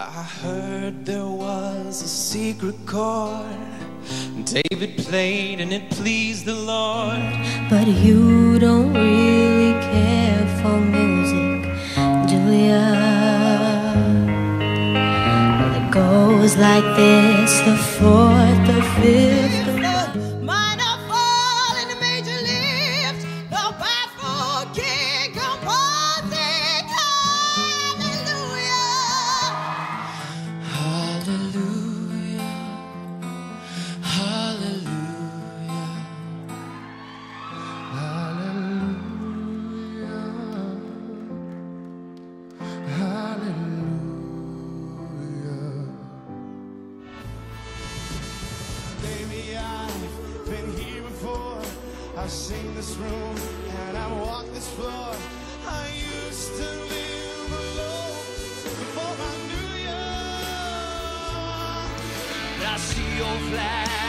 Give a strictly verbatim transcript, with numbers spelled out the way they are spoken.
I heard there was a secret chord David played and it pleased the Lord. But you don't really care for music, do ya? Well, it goes like this, the fourth, the fifth, the minor fall and the major lift, the baffled king composing. Hallelujah, hallelujah, hallelujah, hallelujah. Baby, I've been here before. I've seen this room and I've walked this floor. I used to live alone before I knew you. I see your flag